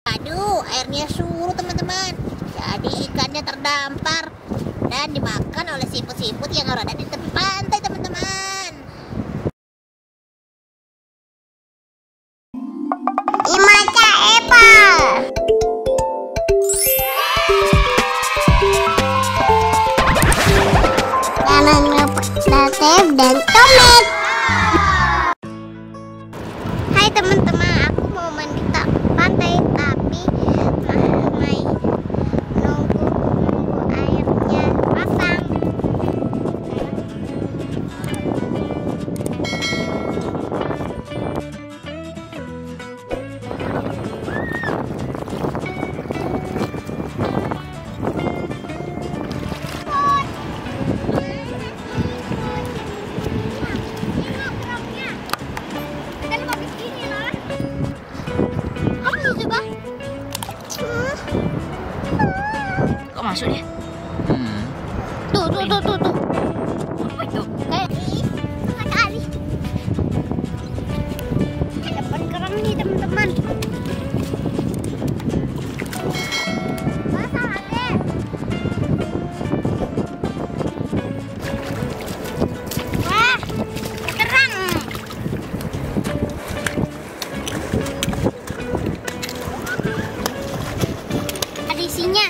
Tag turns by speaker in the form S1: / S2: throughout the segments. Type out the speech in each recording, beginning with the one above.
S1: Aduh, airnya surut teman-teman. Jadi ikannya terdampar dan dimakan oleh siput-siput yang ada di tepi pantai teman-teman.
S2: IMAZA Apple. Jangan lupa subscribe dan komen. Hai teman-teman, aku mau main di pantai tapi mai nunggu airnya pasang.
S1: Kok masuk ya? Tuh. Apa itu? Kayak sekali.
S2: Dapat kerang nih teman-teman. Pasang deh. Wah, kerang. Ada isinya.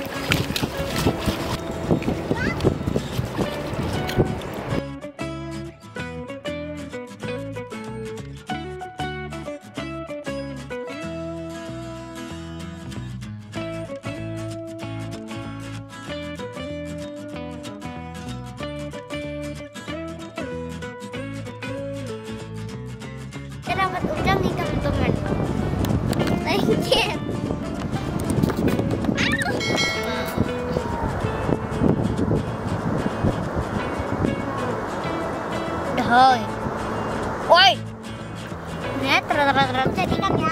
S2: Kita dapat udang nih teman-teman. Lengket.
S1: Hoi. Woi.
S2: Ya, terus jadi kan ya.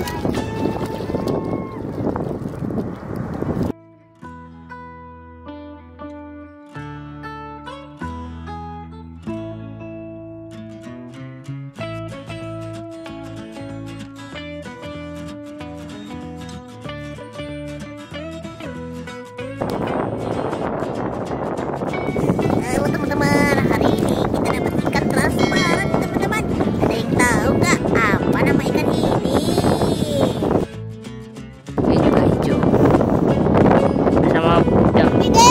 S1: Halo teman-teman, hari ini kita dapat ikan transparan teman-teman. Ada yang tahu nggak apa nama ikan ini? Ini juga hijau sama udang.
S2: Gede.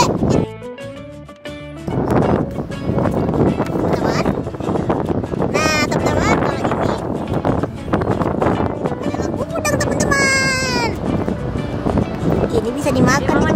S1: Teman-teman. Nah teman-teman, kalau ini adalah udang teman-teman. Ini bisa dimakan.